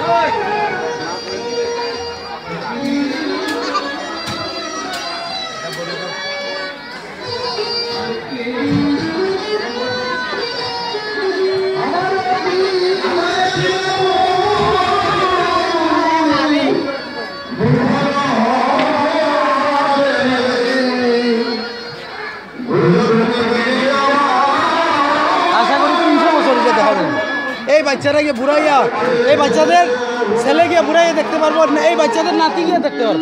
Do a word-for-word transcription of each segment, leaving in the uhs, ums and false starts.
এই বাচ্চারা গিয়ে বুড়াইয়া এই বাচ্চাদের ছেলে গিয়ে বুড়াইয়া দেখতে পারবো না, এই বাচ্চাদের নাতি গিয়ে দেখতে পারবো।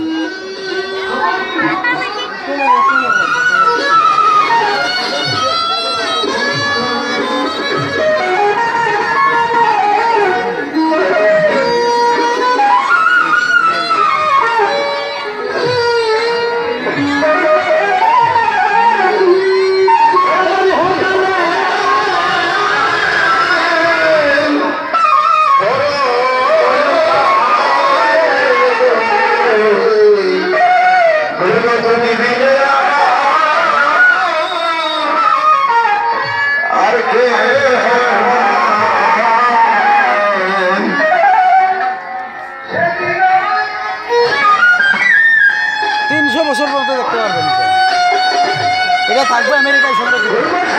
তিনশো বছর পর্যন্ত দেখতে পারবেন, এটা থাকবে আমেরিকায় সংরক্ষিত।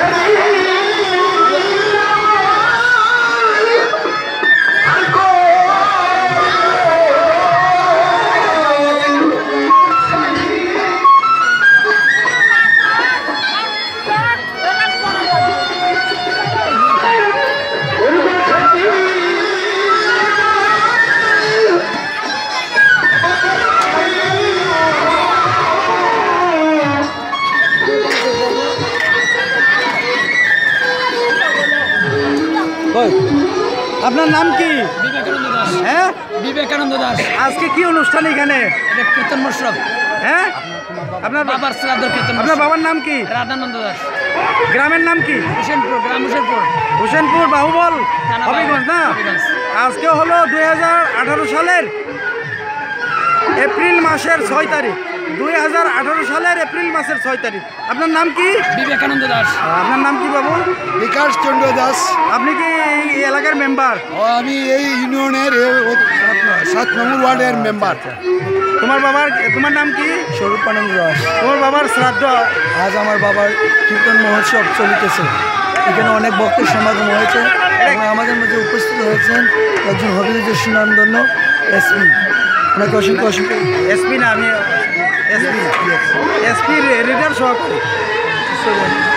আপনার নাম কি? বিবেকানন্দ দাস। হ্যাঁ, বিবেকানন্দ দাস। আজকে কি অনুষ্ঠান এখানে? এটা কীর্তন মশরফ। হ্যাঁ, আপনার বাবার শ্রাদ্ধ কীর্তন। আপনার বাবার নাম কি? রাধানন্দ দাস। গ্রামের নাম কি? হোসেনপুর, গ্রাম হোসেনপুর। হোসেনপুর, বাহুবল, হবিগঞ্জ না? হবিগঞ্জ। আজকে হলো দুই হাজার আঠারো সালের এপ্রিল মাসের ছয় তারিখ দুই হাজার আঠারো সালের এপ্রিল মাসের ছয় তারিখ। আপনার নাম কি? বিবেকানন্দ দাস। আপনার নাম কি বাবু? বিকাশ চন্দ্র দাস। আপনি কি এই এলাকার মেম্বার? আমি এই ইউনিয়নের সাত নম্বর ওয়ার্ডের মেম্বার। তোমার বাবার তোমার নাম কি? স্বরূপানন্দ দাস। তোমার বাবার শ্রাদ্ধ। আজ আমার বাবার কীর্তন মহোৎসব চলিতেছে, এখানে অনেক ভক্তের সমাগম হয়েছে এবং আমাদের মধ্যে উপস্থিত হয়েছেন একজন হবিগঞ্জের সুনামধন্য এসপি। ওনাকে অসংখ্য অসংখ্য। এসপি না, আমি এসপি এসপি রিডার সহকারী।